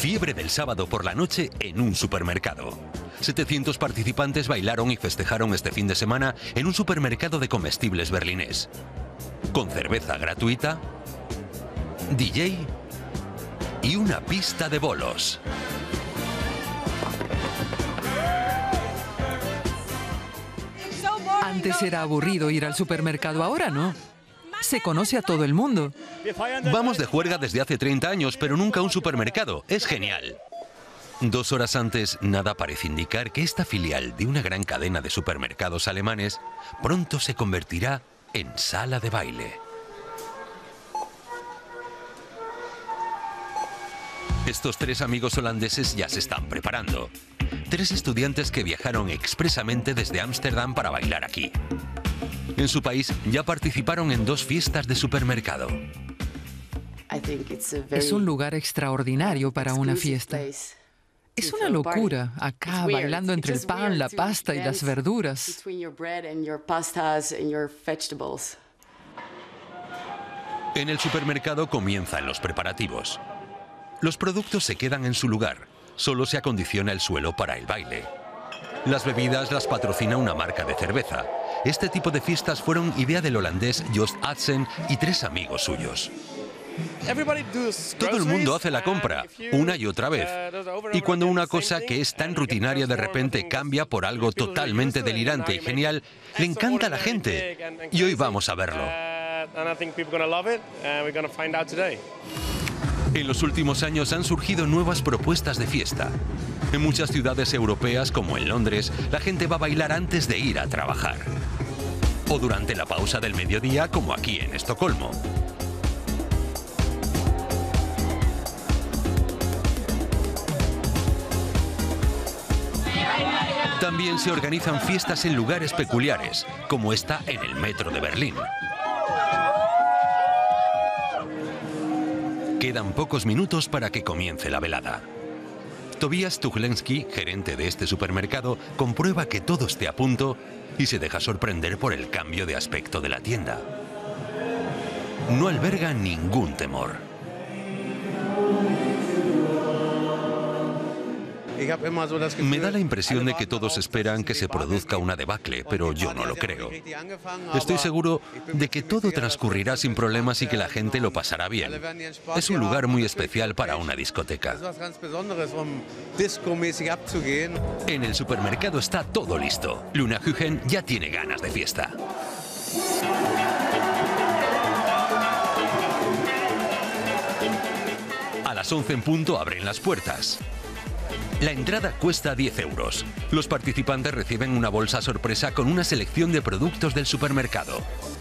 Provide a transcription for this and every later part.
Fiebre del sábado por la noche en un supermercado. 700 participantes bailaron y festejaron este fin de semana en un supermercado de comestibles berlinés. Con cerveza gratuita, DJ y una pista de bolos. Antes era aburrido ir al supermercado, ahora no. Se conoce a todo el mundo. Vamos de juerga desde hace 30 años, pero nunca a un supermercado. Es genial. 2 horas antes, nada parece indicar que esta filial de una gran cadena de supermercados alemanes pronto se convertirá en sala de baile. Estos 3 amigos holandeses ya se están preparando. 3 estudiantes que viajaron expresamente desde Ámsterdam para bailar aquí. En su país ya participaron en 2 fiestas de supermercado. Es un lugar extraordinario para una fiesta. Es una locura, acá bailando entre el pan, la pasta y las verduras. En el supermercado comienzan los preparativos. Los productos se quedan en su lugar, solo se acondiciona el suelo para el baile. Las bebidas las patrocina una marca de cerveza. Este tipo de fiestas fueron idea del holandés Joost Atzen y 3 amigos suyos. Todo el mundo hace la compra, una y otra vez. Y cuando una cosa que es tan rutinaria de repente cambia por algo totalmente delirante y genial, le encanta a la gente. Y hoy vamos a verlo. En los últimos años han surgido nuevas propuestas de fiesta. En muchas ciudades europeas, como en Londres, la gente va a bailar antes de ir a trabajar. O durante la pausa del mediodía, como aquí en Estocolmo. También se organizan fiestas en lugares peculiares, como esta en el metro de Berlín. Quedan pocos minutos para que comience la velada. Tobias Tuchlensky, gerente de este supermercado, comprueba que todo esté a punto y se deja sorprender por el cambio de aspecto de la tienda. No alberga ningún temor. Me da la impresión de que todos esperan que se produzca una debacle, pero yo no lo creo. Estoy seguro de que todo transcurrirá sin problemas y que la gente lo pasará bien. Es un lugar muy especial para una discoteca. En el supermercado está todo listo. Luna Hügen ya tiene ganas de fiesta. A las 11 en punto abren las puertas. La entrada cuesta 10 euros. Los participantes reciben una bolsa sorpresa con una selección de productos del supermercado.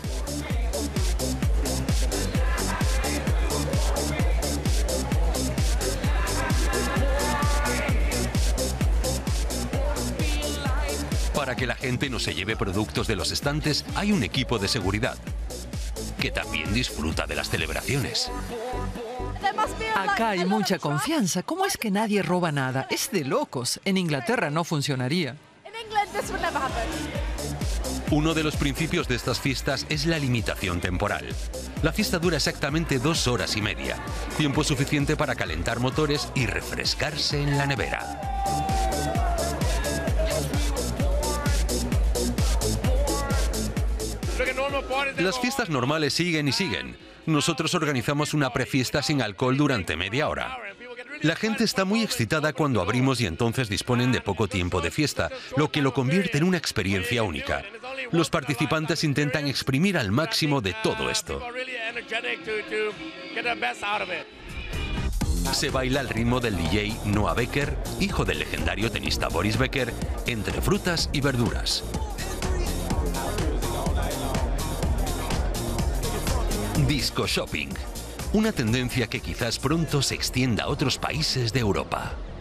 Para que la gente no se lleve productos de los estantes, hay un equipo de seguridad que también disfruta de las celebraciones. Acá hay mucha confianza. ¿Cómo es que nadie roba nada? Es de locos. En Inglaterra no funcionaría. Uno de los principios de estas fiestas es la limitación temporal. La fiesta dura exactamente 2 horas y media, tiempo suficiente para calentar motores y refrescarse en la nevera. Las fiestas normales siguen y siguen. Nosotros organizamos una prefiesta sin alcohol durante media hora. La gente está muy excitada cuando abrimos y entonces disponen de poco tiempo de fiesta, lo que lo convierte en una experiencia única. Los participantes intentan exprimir al máximo de todo esto. Se baila al ritmo del DJ Noah Becker, hijo del legendario tenista Boris Becker, entre frutas y verduras. Disco shopping, una tendencia que quizás pronto se extienda a otros países de Europa.